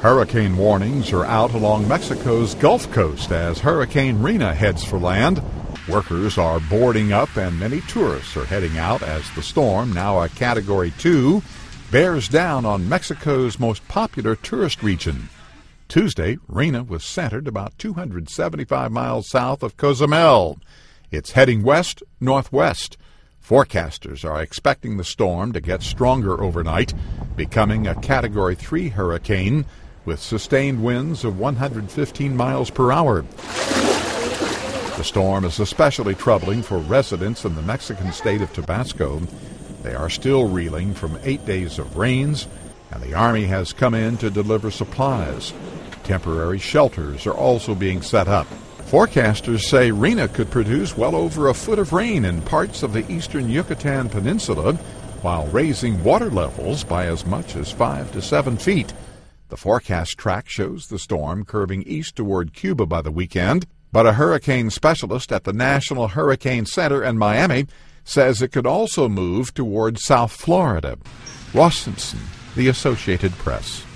Hurricane warnings are out along Mexico's Gulf Coast as Hurricane Rina heads for land. Workers are boarding up and many tourists are heading out as the storm, now a Category 2, bears down on Mexico's most popular tourist region. Tuesday, Rina was centered about 275 miles south of Cozumel. It's heading west-northwest. Forecasters are expecting the storm to get stronger overnight, becoming a Category 3 hurricane with sustained winds of 115 miles per hour. The storm is especially troubling for residents in the Mexican state of Tabasco. They are still reeling from 8 days of rains, and the Army has come in to deliver supplies. Temporary shelters are also being set up. Forecasters say Rina could produce well over a foot of rain in parts of the eastern Yucatan Peninsula, while raising water levels by as much as 5 to 7 feet. The forecast track shows the storm curving east toward Cuba by the weekend, but a hurricane specialist at the National Hurricane Center in Miami says it could also move toward South Florida. Ross Simpson, The Associated Press.